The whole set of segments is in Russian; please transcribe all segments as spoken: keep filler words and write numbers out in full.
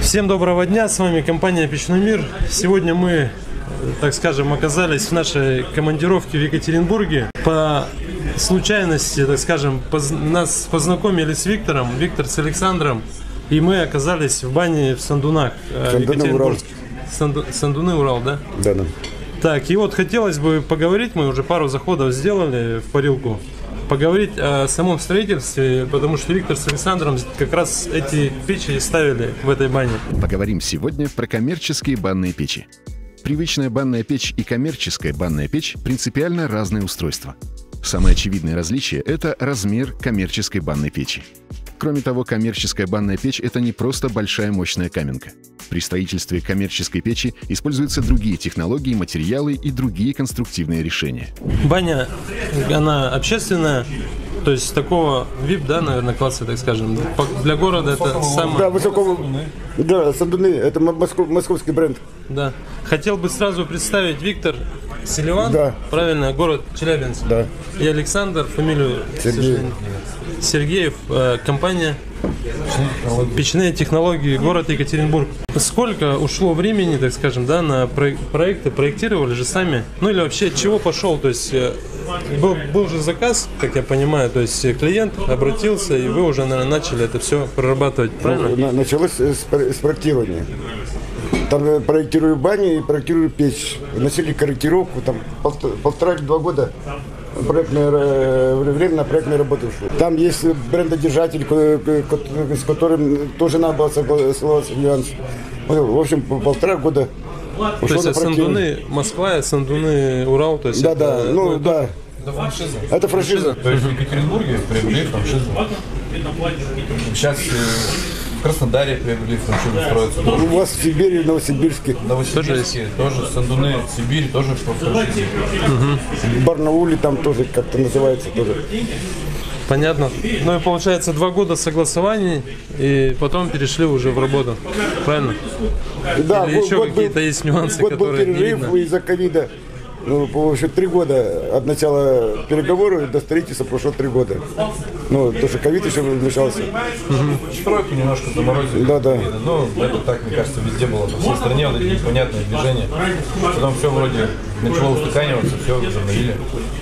Всем доброго дня, с вами компания Печной мир. Сегодня мы, так скажем, оказались в нашей командировке в Екатеринбурге. По случайности, так скажем, поз... нас познакомили с Виктором, Виктор с Александром, и мы оказались в бане в Сандунах. Сандуны, Урал. Санду... Сандуны, Урал, да? Да, да. Так, и вот хотелось бы поговорить, мы уже пару заходов сделали в парилку, поговорить о самом строительстве, потому что Виктор с Александром как раз эти печи ставили в этой бане. Поговорим сегодня про коммерческие банные печи. Привычная банная печь и коммерческая банная печь – принципиально разные устройства. Самое очевидное различие – это размер коммерческой банной печи. Кроме того, коммерческая банная печь – это не просто большая мощная каменка. При строительстве коммерческой печи используются другие технологии, материалы и другие конструктивные решения. Баня, она общественная, то есть такого ви ай пи, да, наверное, класса, так скажем. Для города это самое... Да, высокого... Да, Сандуны, это москов... московский бренд. Да. Хотел бы сразу представить Виктор Селиван, да. Правильно, город Челябинск. Да. И Александр, фамилию Сергеев. Сергеев, э, компания Печные технологии, город Екатеринбург. Сколько ушло времени, так скажем, да, на про- проекты, проектировали же сами? Ну или вообще от чего пошел? То есть э, был, был же заказ, как я понимаю, то есть клиент обратился, и вы уже, наверное, начали это все прорабатывать, правильно? Ну, началось с, с проектирования. Там проектирую баню и проектирую печь. Начали корректировку, там полтора-два года проектное время на проектной работе ушло. Там есть брендодержатель, с которым тоже надо было согласоваться нюанс. В общем, полтора года ушло. То есть на Сандуны Москва, Сандуны Урал, то есть да, это, да, ну, ну да. Это франшиза. Это франшиза. То есть в Екатеринбурге приобрели франшизу. Сейчас в Краснодаре приобрели франшизу, строятся. У вас в Сибири, в Новосибирске. В Новосибирске тоже, тоже Сандуны, Сибирь тоже по франшизе. Угу. В Барнауле там тоже как-то называется тоже. Понятно. Ну и получается два года согласований, и потом перешли уже в работу. Правильно? Да, или год, еще год какие-то был, есть нюансы, год которые был перерыв не видно? из-за ковида. Ну, в общем, три года от начала переговоров до строительства прошло три года. Ну, потому что ковид еще вмешался. Угу. Стройку немножко заморозили. Да, да. Ну, это так, мне кажется, везде было. По всей стране вот эти непонятные движения. Потом все вроде начало устаканиваться, все возобновили.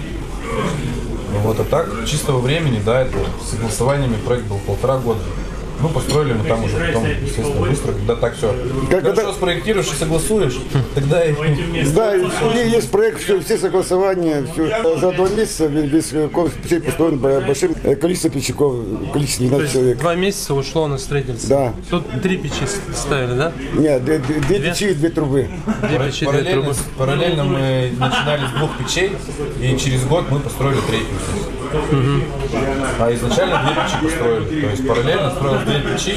Ну вот, а так, чистого времени, да, это с согласованиями проект был полтора года. Ну, построили мы там уже потом, естественно, быстро, когда так все. Как Хорошо это... спроектируешь и согласуешь, тогда и... Да, и есть проект, все, все согласования, все. За два месяца весь комплекс печей построен большим количеством печников, количество двенадцать человек. Два месяца ушло на строительство. Да. Тут три печи ставили, да? Нет, две, две, две печи и две трубы. Две печи, две параллельно, трубы. Параллельно мы начинали с двух печей, и через год мы построили третью. Угу. А изначально две печи построили. То есть параллельно строилось две печи.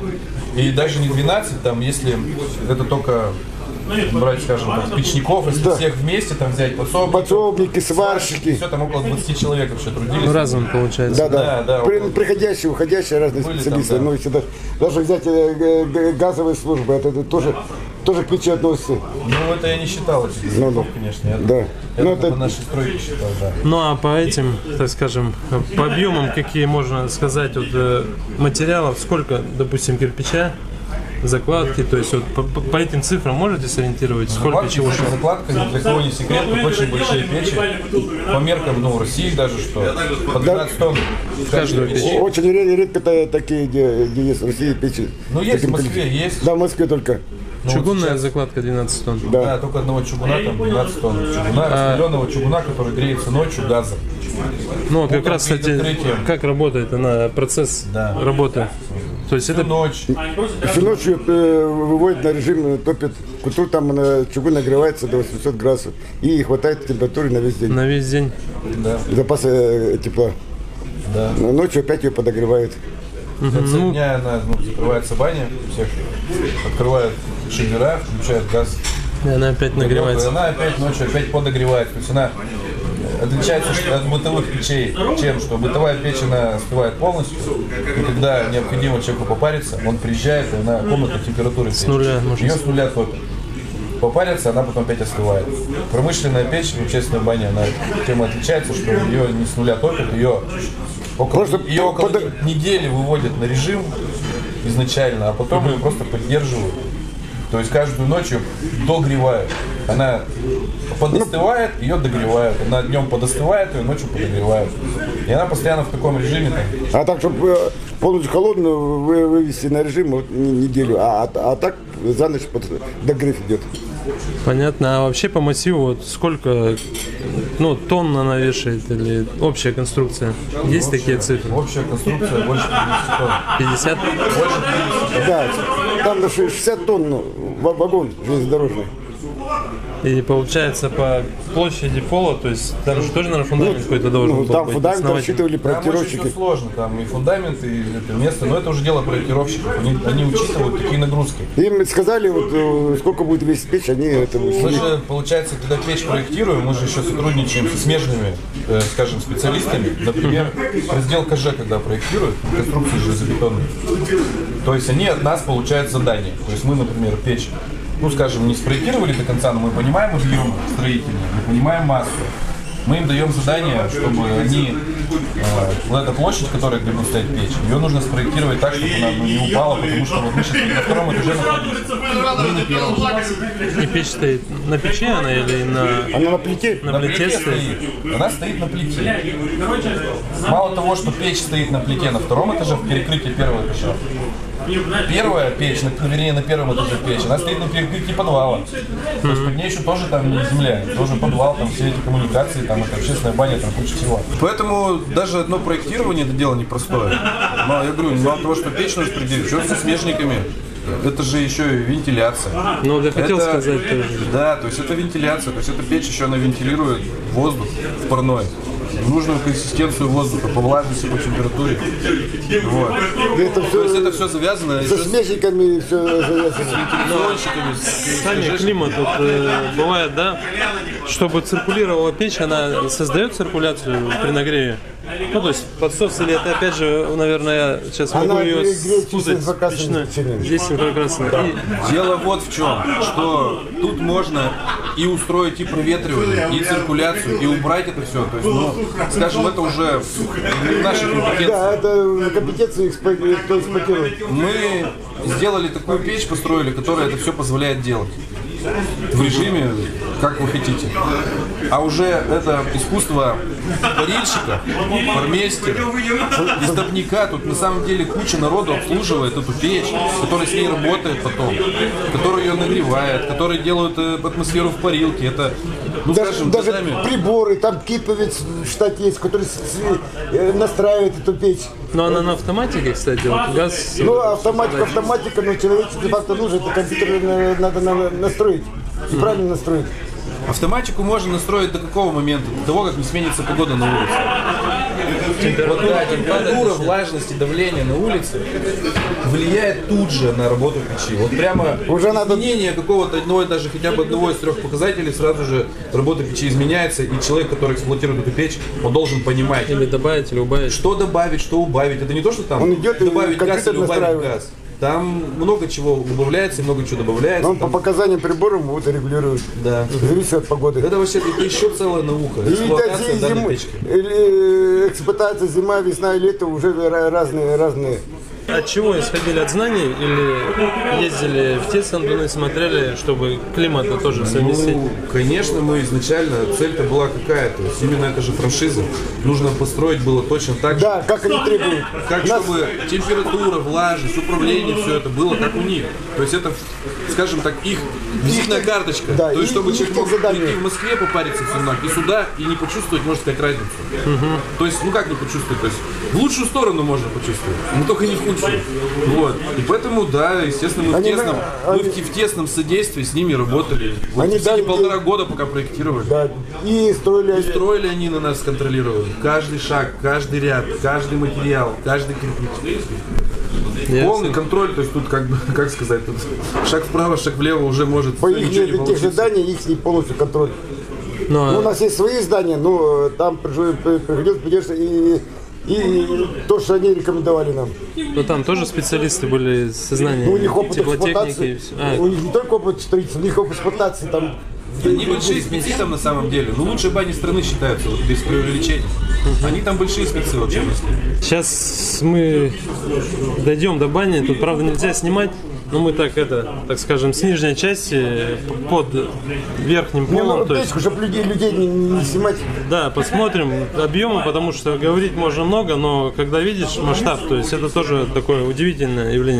И даже не двенадцать, там, если это только брать, скажем, так, печников, если да. всех вместе там взять подсобники, подсобники, сварщики. Все, там около двадцати человек вообще трудились. Ну, разом получается. Да, да. да, да При, около... Приходящие, уходящие, разные были специалисты. Там, да. Ну, если даже, даже взять э, газовые службы, это, это тоже, тоже к печи относится. Ну, это я не считал этих языков, ну, конечно. Я, да. я ну, это по нашей стройке считал, да. Ну, а по этим, так скажем, по объемам, какие можно сказать, вот, материалов, сколько, допустим, кирпича, закладки, то есть вот по, по этим цифрам можете сориентировать, сколько закладки, чего ушло? Закладка, ни для кого не секрет, тут очень большие печи, по меркам, ну, России даже, что по двенадцать тонн каждую печь. Очень редко такие, где, где есть в России печи. Ну, есть в Москве, есть. Да, в Москве только. Ну, чугунная сейчас... закладка двенадцать тонн. Да. да, только одного чугуна, там двенадцать тонн. Чугуна, а... распределенного чугуна, который греется ночью газом. Ну, как раз, кстати, как работает она, процесс да. работы. То есть всю это ночь. Всю ночь э, выводит на режим, топит. К утру там на чугун нагревается до восьмисот градусов. И хватает температуры на весь день. На весь день. Да. Запасы э, тепла. Да. Ночью опять ее подогревает. В конце ну, дня она ну, закрывается баня, всех открывают шейдера, включают газ. И она опять нагревается. И она опять ночью опять подогревает. То есть она отличается от бытовых печей тем, что бытовая печь она остывает полностью, и когда необходимо человеку попариться, он приезжает, и она комнатной температуры с нуля, ее с нуля топит. Попарится, она потом опять остывает. Промышленная печь, общественная баня, она тем отличается, что ее не с нуля топит, ее около, ее около под... недели выводят на режим, изначально, а потом ее просто поддерживают. То есть каждую ночь ее догревают. Она подостывает, ее догревают. Она днем подостывает, ее ночью подогревают. И она постоянно в таком режиме. Там. А так, чтобы полностью холодную вы- вывести на режим вот, не- неделю, а, а, а так за ночь под догрев идет. Понятно. А вообще по массиву вот сколько, ну, тонн она вешает или общая конструкция? Есть такие цифры? Общая конструкция больше пятьдесят? пятидесяти тонн. Да, там на шестьдесят тонн ну, ва- вагон железнодорожный. И получается по площади пола, то есть там же тоже, наверное, фундамент какой-то должен Ну, был там быть фундамент основательный. рассчитывали Там очень проектировщики. все сложно, там и фундамент, и это место, но это уже дело проектировщиков. Они, они учитывают такие нагрузки. Им сказали, вот э, сколько будет весить печь, они это Мы высчитали. же, получается, когда печь проектируем, мы же еще сотрудничаем со смежными, э, скажем, специалистами. Например, раздел КЖ, когда проектирует, конструкции железобетонные. То есть они от нас получают задание. То есть мы, например, печь, ну, скажем, не спроектировали до конца, но мы понимаем объем строительный, мы понимаем массу. Мы им даем задание, чтобы они, э, вот эта площадь, которая где будет стоять печь, ее нужно спроектировать так, чтобы она ну, не упала, потому что вот мы сейчас на втором этаже находимся. Мы на первом. И печь стоит на печи она или на, Она на плите. на плите стоит? Она стоит на плите. Мало того, что печь стоит на плите на втором этаже, в перекрытии первого этажа. Первая печь, на, вернее, на первом этаже печь, она стоит на перекрытии подвала. То есть под ней еще тоже там не земля, тоже подвал, там все эти коммуникации, там это общественная баня, там куча всего. Поэтому даже одно проектирование это дело непростое. Но я говорю, мало того, что печь нужно определить, что со смежниками. Это же еще и вентиляция. Ну, я хотел Это- сказать тоже. Да, то есть это вентиляция, то есть эта печь еще она вентилирует воздух в парной. Нужную консистенцию воздуха по влажности, по температуре. Вот. Это То есть все это все завязано со еще с смежниками, все вентиляционщиками, с- Сами с- климат, вот, э, бывает, да, чтобы циркулировала печь, она создает циркуляцию при нагреве. Ну, то есть подсос или это опять же, наверное, я сейчас могу Она ее греет чисто спутать. инфракрасным Печной. течением. Здесь инфракрасное. И Дело вот в чем, что тут можно и устроить и проветривание, и циркуляцию, и убрать это все. То есть, ну, скажем, это уже не в нашей компетенции. Да, это компетенции экспо- кто эксплуатирует. Мы сделали такую печь, построили, которая это все позволяет делать. В режиме, как вы хотите. А уже это искусство парильщика, пармейстера, истопника. Тут на самом деле куча народу обслуживает эту печь, которая с ней работает потом, которая ее нагревает, которые делают э, атмосферу в парилке. Это, ну Даже, скажем, даже годами. приборы, там киповец в штате есть, который с- с- э, настраивает эту печь. Но она на автоматике, кстати, вот газ. Ну, автоматика, автоматика, но человеческий фактор нужен, это компьютер э, надо на- настроить. И правильно настроить. Автоматику можно настроить до какого момента? До того, как не сменится погода на улице. Вот, да, температура, влажность и давление на улице влияет тут же на работу печи. Вот прямо Уже надо- изменение какого-то одного, даже хотя бы одного из трех показателей, сразу же работа печи изменяется, и человек, который эксплуатирует эту печь, он должен понимать, Или добавить, или убавить. что добавить, что убавить. Это не то, что там Он идет и добавить газ компьютер или убавить настраивает. газ. Там много чего убавляется и много чего добавляется. Он по Там- показаниям приборов вот регулирует. Да. Зависит от погоды. Это вообще это еще целая наука. И Эксплуатация да, данной зимы- печки. или, э, эксплуатация зима, весна и лето уже ра- разные, разные. От чего исходили от знаний или ездили в те сандуны, смотрели, чтобы климата тоже совместить? Ну, конечно, мы изначально, цель-то была какая? То есть именно это же франшиза. Нужно построить было точно так же, Да, как они требуют. как Нас- чтобы температура, влажность, управление, все это было как у них. То есть это, скажем так, их визитная карточка. Да, То есть и- чтобы и человек их мог задание. прийти в Москве, попариться в Сумнах, и сюда, и не почувствовать, можно сказать, разницу. То есть, ну как не почувствовать? То есть в лучшую сторону можно почувствовать, но только не в худшую. Вот. И поэтому, да, естественно, мы, в Они тесном, на- мы они- в, те- в тесном содействии с ними работали. Вот Они все дали- эти полтора года, пока проектировали. Да, и строили они- Строили они на нас, контролировали. Каждый шаг, каждый ряд, каждый материал, каждый кирпич. Ясно. Полный контроль, то есть тут как бы, как сказать, тут шаг вправо, шаг влево уже может по их ничего не тех получиться. заданий, их полностью контроль. Но Ну, у нас есть свои здания, но там пришлось- приходилось придерживаться и, и то, что они рекомендовали нам. ну, там тоже специалисты были со знанием Ну, у них опыт теплотехники и эксплуатации, все. А, у них не только опыт строительства, у них опыт эксплуатации, там Они большие спецы там на самом деле. Но лучшие бани страны считаются, вот без преувеличения. Они там большие спецы вообще. Сейчас мы дойдем до бани. Тут, правда, нельзя снимать. Но мы так, это, так скажем, с нижней части под верхним полом. Ну, то есть, чтобы людей, людей не, не снимать. да, посмотрим объемы, потому что говорить можно много, но когда видишь масштаб, то есть это тоже такое удивительное явление.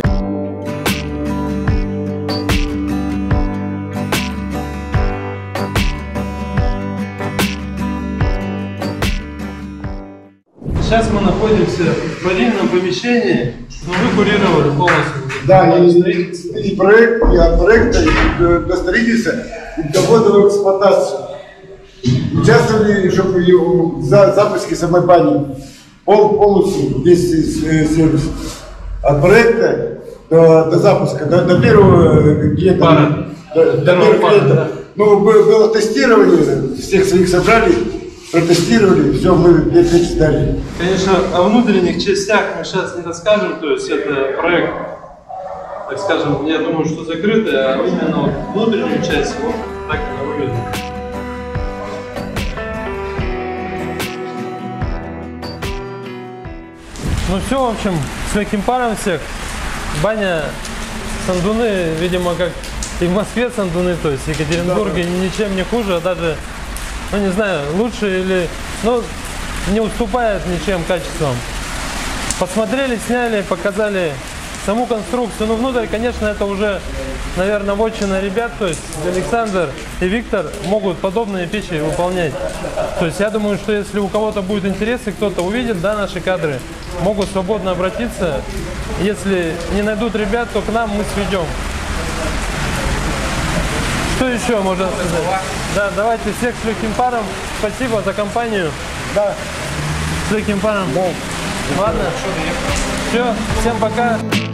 Сейчас мы находимся в парильном помещении, но вы курировали полностью. Да, и, и проект, и от проекта, и до строительства, и до ввода в эксплуатацию. Участвовали, чтобы в запуске самой бани пол, полностью весь сервис. От проекта до, до запуска, до, до первого клиента. До, до первого клиента. Да. Ну, было тестирование, всех своих собрали, протестировали, все, мы две печи сдали. Конечно, о внутренних частях мы сейчас не расскажем, то есть это проект, так скажем, я думаю, что закрытый, а именно внутреннюю часть, вот так она выглядит. Ну все, в общем, с легким паром всех. Баня Сандуны, видимо, как и в Москве Сандуны, то есть в Екатеринбурге, да, да, ничем не хуже, а даже, ну не знаю, лучше или, ну, не уступает ничем качеством. Посмотрели, сняли, показали саму конструкцию. Ну, внутрь, конечно, это уже, наверное, вотчина ребят, то есть Александр и Виктор могут подобные печи выполнять. То есть я думаю, что если у кого-то будет интерес и кто-то увидит, да, наши кадры, могут свободно обратиться. Если не найдут ребят, то к нам мы сведем. Что еще можно сказать? Да, давайте всех с легким паром. Спасибо за компанию. Да. С легким паром. Да. Ладно. Все, всем пока.